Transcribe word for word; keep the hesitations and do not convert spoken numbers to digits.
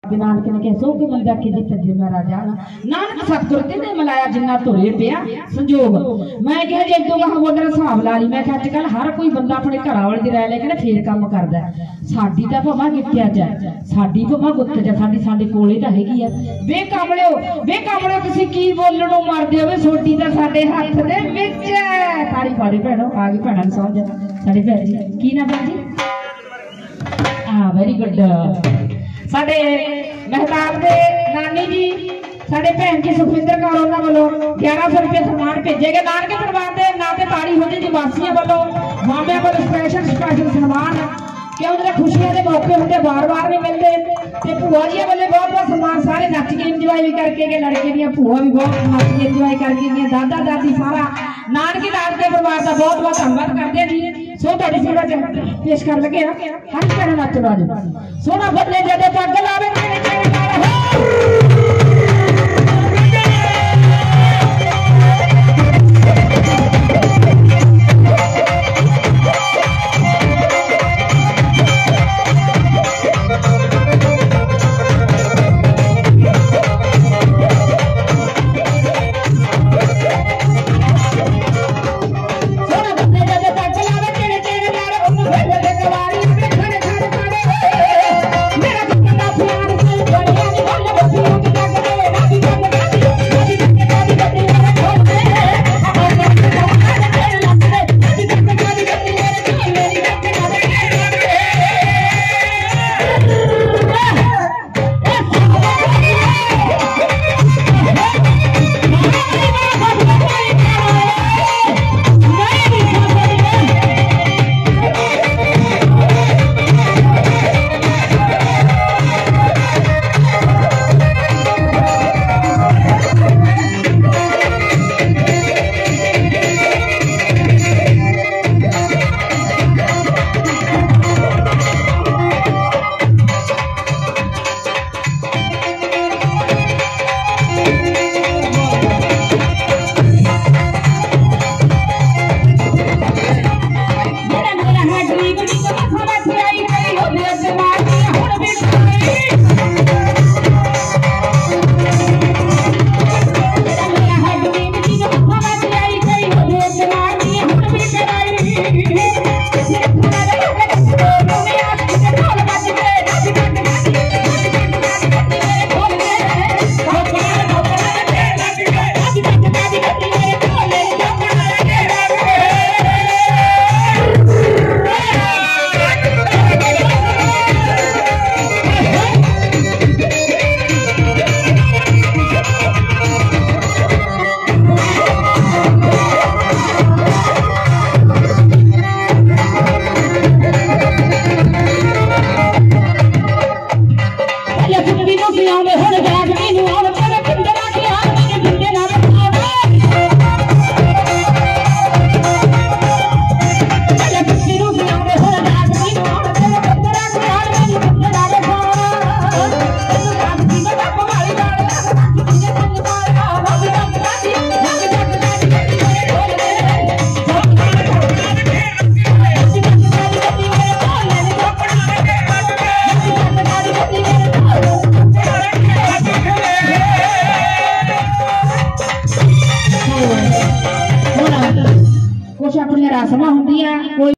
नानक ने कहा सो के बंदा कि तजे मेरा जाना नानक सतगुर ने मिलाया जिन्ना तुरे पिया संजोग। मैं कहा जे इदों कहा मोडर हिसाब ला ली। मैं कहा अजकल हर कोई बंदा अपने घर वाले दी राय लेके फिर काम करदा। साडी तां भावां गिट्टिया च साडी भावां गुत्त च साडी साडे कोले तां हैगी आ। वे कामलिओ वे कामलिओ तुसीं की बोलणों मरदे हो वे सोडी तां साडे हत्थ दे विच है। तारी पाड़ी भैणो आ गई भैणां नूं समझ साडे भैण जी की ना भैण जी हां वेरी गुड। साडे मेहताब दे नानी जी साडे भैन जी सुखविंदर कौर उन्हां वालों ग्यारह सौ रुपये सम्मान भेजे गए। नानके परिवार के ना ते ताड़ी हो जी वासियों वालों मामिया को स्पैशल स्पैशल सम्मान क्यों जो खुशियां के मौके होंगे बार बार नहीं मिलते। तो भूआ जी वाले बहुत बहुत सम्मान सारे नच के इंजॉय भी करके गए। लड़के दी भूआ भी बहुत नच के इंजॉय करके गई। दादा दादी सारा नानके नानके परिवार का बहुत बहुत धन्यवाद करते हैं जी। सो तुहाडी सेवा च पेश कर लगे हर भैन नच बाजो सोना बदले जदे पग लावे